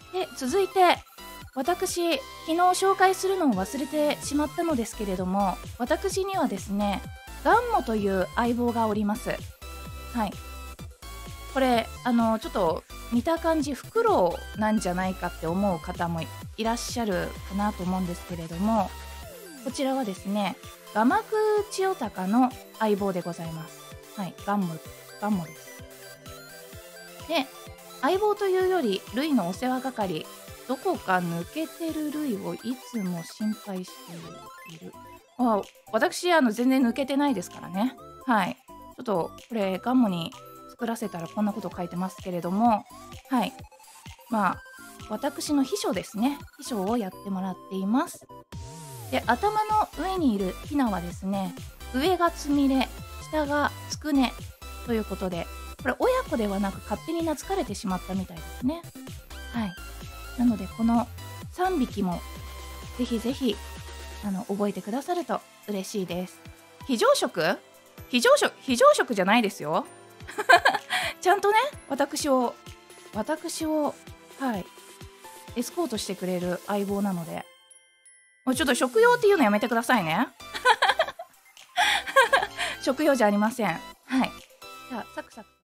で、続いて、私、昨日紹介するのを忘れてしまったのですけれども、私にはですね、ガンモという相棒がおります。はい。これ、ちょっと見た感じ、フクロウなんじゃないかって思う方もいらっしゃるかなと思うんですけれども、こちらはですね、ガマクチヨタカの相棒でございます。はい、ガンモです。で、相棒というより、ルイのお世話係、どこか抜けてるルイをいつも心配している。私、全然抜けてないですからね。はい。ちょっと、これ、ガンモに作らせたらこんなこと書いてますけれども、はい。まあ、私の秘書ですね。秘書をやってもらっています。で、頭の上にいるヒナはですね、上がつみれ、下がつくねということで、これ親子ではなく勝手に懐かれてしまったみたいですね。はい。なので、この3匹もぜひぜひ覚えてくださると嬉しいです。非常食じゃないですよ。ちゃんとね、私を、はい、エスコートしてくれる相棒なので、もうちょっと食用っていうのやめてくださいね。食用じゃありません。はい。じゃあ、サクサク。